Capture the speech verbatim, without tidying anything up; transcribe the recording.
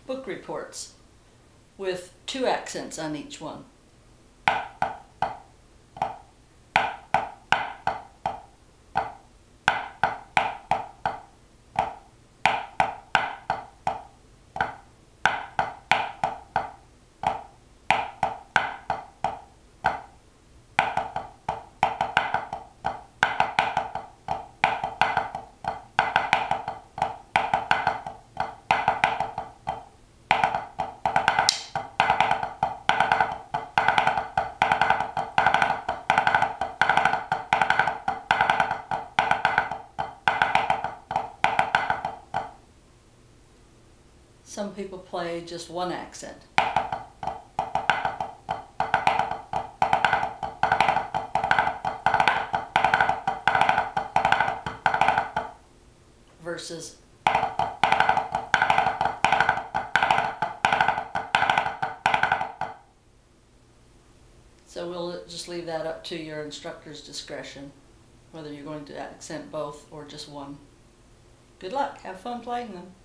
book reports with two accents on each one. Some people play just one accent. Versus so we'll just leave that up to your instructor's discretion, whether you're going to accent both or just one. Good luck. Have fun playing them.